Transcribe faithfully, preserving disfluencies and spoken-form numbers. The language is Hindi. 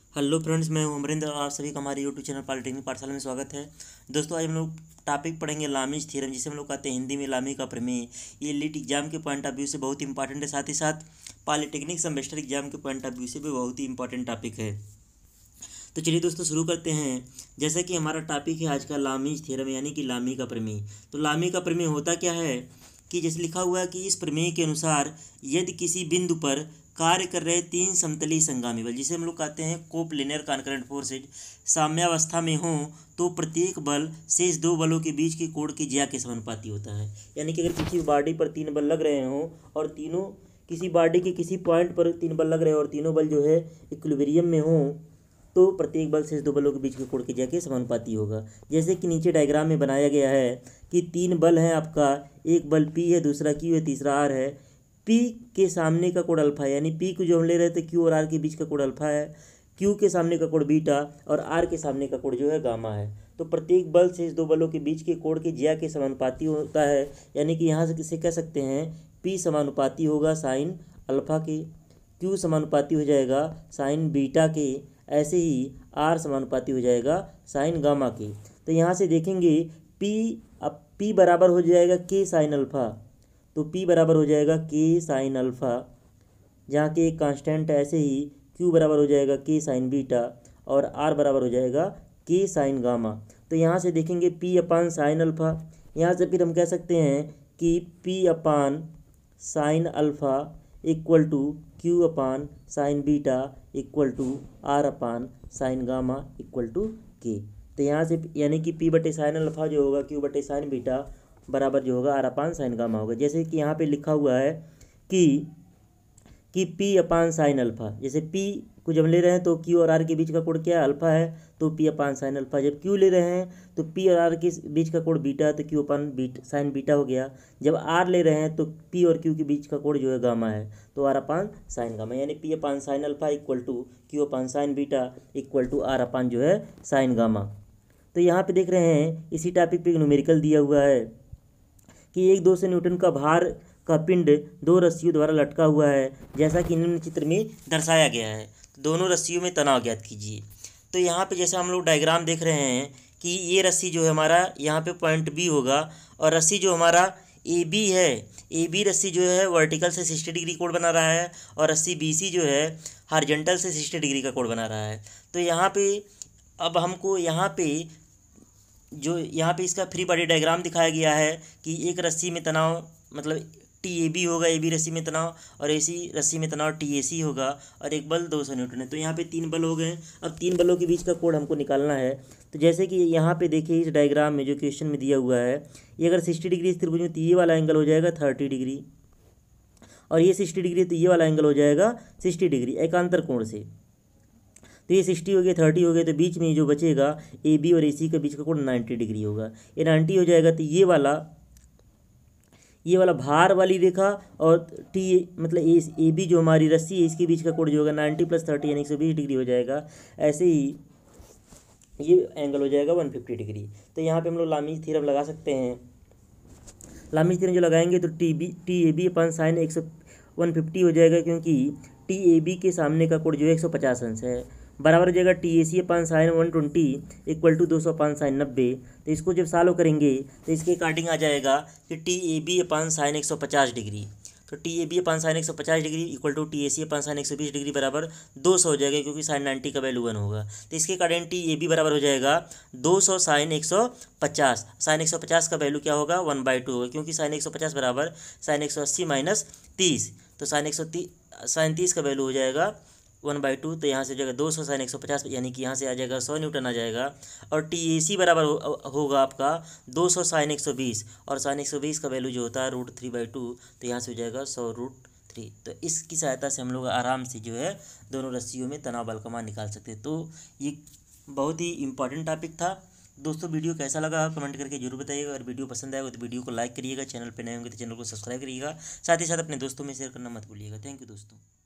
हेलो फ्रेंड्स, मैं हूं अमरिंदर और आप सभी का हमारे यूट्यूब चैनल पॉलिटेक्निक पाठशाला में स्वागत है। दोस्तों, आज हम लोग टॉपिक पढ़ेंगे लामीज थ्योरम, जिसे हम लोग कहते हैं हिंदी में लामी का प्रमेय। ये लीट एग्जाम के पॉइंट ऑफ व्यू से बहुत इंपॉर्टेंट है, साथ ही साथ पॉलिटेक्निक सेमेस्टर एग्जाम के पॉइंट ऑफ व्यू से भी बहुत ही इंपॉर्टेंट टॉपिक है। तो चलिए दोस्तों, शुरू करते हैं। जैसा कि हमारा टॉपिक है आज का लामीज थ्योरम, यानी कि लामी का प्रमेय। तो लामी का प्रमेय होता क्या है कि जैसे लिखा हुआ है कि इस प्रमेय के अनुसार यदि किसी बिंदु पर कार्य कर रहे तीन समतलीय संगामी बल, जिसे हम लोग कहते हैं कोप्लेनर कॉन्करेंट फोर्सेज, साम्यावस्था में हों तो प्रत्येक बल शेष दो बलों के बीच के कोण के ज्या के समानुपाती होता है। यानी कि अगर किसी बॉडी पर तीन बल लग रहे हों और तीनों किसी बॉडी के किसी पॉइंट पर तीन बल लग रहे हैं और तीनों बल जो है इक्विलिब्रियम में हों तो प्रत्येक बल शेष दो बलों के बीच के कोण के ज्या के समानुपाती होगा। जैसे कि नीचे डायग्राम में बनाया गया है कि तीन बल हैं आपका, एक बल पी है, दूसरा क्यू है, तीसरा आर है। पी के सामने का कोण अल्फा है, यानी पी को जो हम ले रहे थे क्यू और आर के बीच का कोण अल्फा है। क्यू के सामने का कोण बीटा और आर के सामने का कोण जो है गामा है। तो प्रत्येक बल शेष दो बलों के बीच के कोण के ज्या के समानुपाती होता है। यानी कि यहाँ से किसे कह सकते हैं, पी समानुपाती होगा साइन अल्फा के, क्यू समानुपाती हो जाएगा साइन बीटा के, ऐसे ही आर समानुपाती हो जाएगा साइन गामा के। तो यहाँ से देखेंगे पी, अब पी बराबर हो जाएगा के साइन अल्फा, तो P बराबर हो जाएगा के साइन अल्फा, जहाँ के एक कांस्टेंट है। ऐसे ही Q बराबर हो जाएगा के साइन बीटा और R बराबर हो जाएगा के साइन गामा। तो यहाँ से देखेंगे P अपान साइन अल्फा, यहाँ से फिर हम कह सकते हैं कि P upon sine alpha equal to Q upon sine beta equal to R upon sine gamma equal to K. तो यहाँ से यानी कि P बटे साइन अल्फा जो होगा Q बटे साइन बीटा बराबर जो होगा आर अपान साइन गामा होगा। जैसे कि यहाँ पे लिखा हुआ है कि कि P अपान साइन अल्फा, जैसे P को जब ले रहे हैं तो Q और R के बीच का कोण क्या है, अल्फा है, तो P अपान साइन अल्फा। जब Q ले रहे हैं तो P और R के बीच का कोण बीटा है, तो Q upon beat sine beta हो गया। जब R ले रहे हैं तो P और Q के बीच का कोण जो है गामा है, तो R अपान साइन गामा, यानी P upon sine alpha equal to Q upon sine beta equal to R upon जो है साइन गामा। तो यहाँ पे देख रहे हैं इसी टॉपिक पे एक न्यूमेरिकल दिया हुआ है कि एक दो सौ न्यूटन का भार का पिंड दो रस्सियों द्वारा लटका हुआ है, जैसा कि निम्न चित्र में दर्शाया गया है। तो दोनों रस्सियों में तनाव ज्ञात कीजिए। तो यहाँ पे जैसा हम लोग डायग्राम देख रहे हैं कि ये रस्सी जो है हमारा यहाँ पे पॉइंट बी होगा, और रस्सी जो हमारा ए बी है, ए बी रस्सी जो है वर्टिकल से सिक्सटी डिग्री कोण बना रहा है, और रस्सी बी सी जो है हॉरिजॉन्टल से सिक्सटी डिग्री का कोण बना रहा है। तो यहाँ पे अब हमको यहाँ पे जो यहाँ पे इसका फ्री बॉडी डायग्राम दिखाया गया है कि एक रस्सी में तनाव मतलब टी ए बी होगा, ए बी रस्सी में तनाव, और ऐसी रस्सी में तनाव टी ए सी होगा, और एक बल दो सौ न्यूटन है। तो यहाँ पे तीन बल हो गए। अब तीन बलों के बीच का कोण हमको निकालना है। तो जैसे कि यहाँ पे देखिए इस डायग्राम में जो क्वेश्चन में दिया हुआ है, ये अगर सिक्सटी डिग्री इस त्रिभुज में तो ये वाला एंगल हो जाएगा थर्टी डिग्री, और ये सिक्सटी डिग्री तो ये वाला एंगल हो जाएगा सिक्सटी डिग्री एकांतर कोण से। तो ये सिक्सटी हो गया, थर्टी हो गया, तो बीच में जो बचेगा ए बी और ए सी के बीच का कोण नाइन्टी डिग्री होगा। ये नाइन्टी हो जाएगा, तो ये वाला ये वाला भार वाली रेखा और टी मतलब ए ए बी जो हमारी रस्सी है इसके बीच का कोण जो होगा नाइन्टी प्लस थर्टी यानी एक सौ बीस डिग्री हो जाएगा। ऐसे ही ये एंगल हो जाएगा वन फिफ्टी डिग्री। तो यहाँ पे हम लोग लामीज थ्योरम लगा सकते हैं। लामीज थ्योरम जो लगाएंगे तो T B T A B upon sine एक सौ वन फिफ्टी हो जाएगा, क्योंकि टी ए बी के सामने का कोण जो है एक सौ पचास अंश है, बराबर हो जाएगा T A C upon sine one twenty equal to दो सौ अपान साइन नब्बे। तो इसको जब सॉल्व करेंगे तो इसके अकॉर्डिंग आ जाएगा कि T A B upon sine एक सौ पचास डिग्री, तो T A B upon sine एक सौ पचास degree equal to T A C upon sine एक सौ बीस डिग्री बराबर दो सौ हो जाएगा, क्योंकि साइन नाइन्टी का वैल्यू वन होगा। तो इसके अकॉर्डिंग टी ए बी बराबर हो जाएगा दो सौ साइन एक सौ पचास। साइन एक सौ पचास का वैल्यू क्या होगा, वन बाई टू होगा, क्योंकि साइन एक सौ पचास बराबर साइन एक सौ अस्सी माइनस तीस, तो साइन एक सौ तीस साइन तीस का वैल्यू हो जाएगा वन बाई टू। तो यहाँ से हो जाएगा दो सौ साइन एक सौ पचास, यानी कि यहाँ से आ जाएगा सौ न्यूटन आ जाएगा, और टी ए सी बराबर हो, होगा आपका दो सौ साइन एक सौ बीस, और साइन एक सौ बीस का वैल्यू जो होता है रूट थ्री बाई टू, तो यहाँ से हो जाएगा सौ रूट थ्री। तो इसकी सहायता से हम लोग आराम से जो है दोनों रस्सियों में तनाव बल का मान निकाल सकते हैं। तो ये बहुत ही इंपॉर्टेंट टॉपिक था। दोस्तों, वीडियो कैसा लगा कमेंट करके जरूर बताइएगा। अगर वीडियो पसंद आएगा तो वीडियो को लाइक करिएगा, चैनल पर नए होंगे तो चैनल को सब्सक्राइब करिएगा, साथ ही साथ अपने दोस्तों में शेयर करना मत भूलिएगा। थैंक यू दोस्तों।